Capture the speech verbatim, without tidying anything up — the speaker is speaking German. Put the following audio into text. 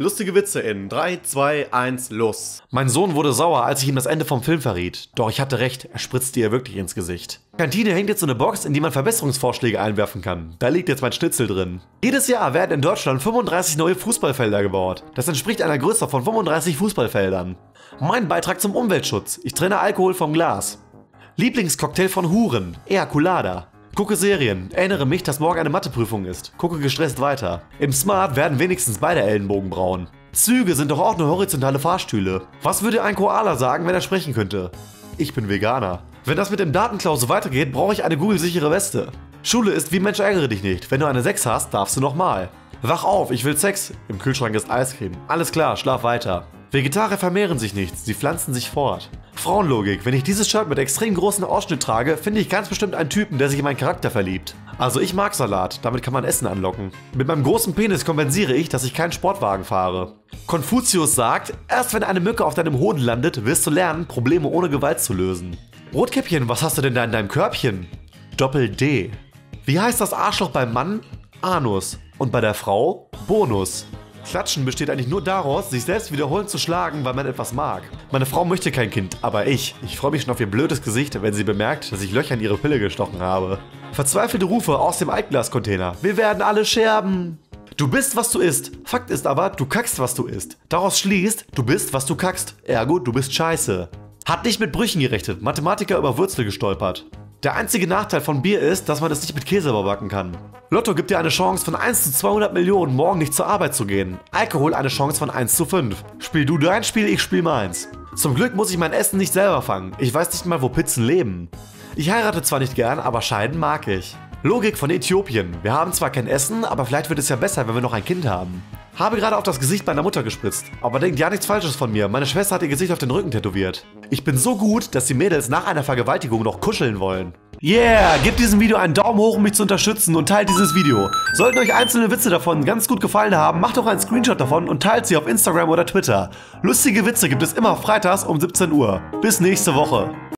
Lustige Witze in drei, zwei, eins, los. Mein Sohn wurde sauer, als ich ihm das Ende vom Film verriet. Doch ich hatte recht, er spritzte ihr wirklich ins Gesicht. In der Kantine hängt jetzt so eine Box, in die man Verbesserungsvorschläge einwerfen kann. Da liegt jetzt mein Schnitzel drin. Jedes Jahr werden in Deutschland fünfunddreißig neue Fußballfelder gebaut. Das entspricht einer Größe von fünfunddreißig Fußballfeldern. Mein Beitrag zum Umweltschutz. Ich trenne Alkohol vom Glas. Lieblingscocktail von Huren. Ejaculada. Gucke Serien. Erinnere mich, dass morgen eine Matheprüfung ist. Gucke gestresst weiter. Im Smart werden wenigstens beide Ellenbogen braun. Züge sind doch auch nur horizontale Fahrstühle. Was würde ein Koala sagen, wenn er sprechen könnte? Ich bin Veganer. Wenn das mit dem Datenklau so weitergeht, brauche ich eine Google-sichere Weste. Schule ist wie Mensch ärgere dich nicht. Wenn du eine sechs hast, darfst du nochmal. Wach auf, ich will Sex. Im Kühlschrank ist Eiscreme. Alles klar, schlaf weiter. Vegetarier vermehren sich nicht, sie pflanzen sich fort. Frauenlogik, wenn ich dieses Shirt mit extrem großem Ausschnitt trage, finde ich ganz bestimmt einen Typen, der sich in meinen Charakter verliebt. Also ich mag Salat, damit kann man Essen anlocken. Mit meinem großen Penis kompensiere ich, dass ich keinen Sportwagen fahre. Konfuzius sagt, erst wenn eine Mücke auf deinem Hoden landet, wirst du lernen, Probleme ohne Gewalt zu lösen. Rotkäppchen, was hast du denn da in deinem Körbchen? Doppel-D. Wie heißt das Arschloch beim Mann? Anus. Und bei der Frau? Bonus. Klatschen besteht eigentlich nur daraus, sich selbst wiederholend zu schlagen, weil man etwas mag. Meine Frau möchte kein Kind, aber ich. Ich freue mich schon auf ihr blödes Gesicht, wenn sie bemerkt, dass ich Löcher in ihre Pille gestochen habe. Verzweifelte Rufe aus dem Altglascontainer. Wir werden alle scherben. Du bist, was du isst. Fakt ist aber, du kackst, was du isst. Daraus schließt, du bist, was du kackst. Ergo, du bist scheiße. Hat nicht mit Brüchen gerechnet. Mathematiker über Wurzel gestolpert. Der einzige Nachteil von Bier ist, dass man es nicht mit Käse überbacken kann. Lotto gibt dir eine Chance von eins zu zweihundert Millionen, morgen nicht zur Arbeit zu gehen. Alkohol eine Chance von eins zu fünf. Spiel du dein Spiel, ich spiel meins. Zum Glück muss ich mein Essen nicht selber fangen. Ich weiß nicht mal, wo Pizzen leben. Ich heirate zwar nicht gern, aber scheiden mag ich. Logik von Äthiopien. Wir haben zwar kein Essen, aber vielleicht wird es ja besser, wenn wir noch ein Kind haben. Habe gerade auf das Gesicht meiner Mutter gespritzt. Aber denkt ja nichts Falsches von mir. Meine Schwester hat ihr Gesicht auf den Rücken tätowiert. Ich bin so gut, dass die Mädels nach einer Vergewaltigung noch kuscheln wollen. Yeah, gebt diesem Video einen Daumen hoch, um mich zu unterstützen und teilt dieses Video. Sollten euch einzelne Witze davon ganz gut gefallen haben, macht doch einen Screenshot davon und teilt sie auf Instagram oder Twitter. Lustige Witze gibt es immer freitags um siebzehn Uhr. Bis nächste Woche.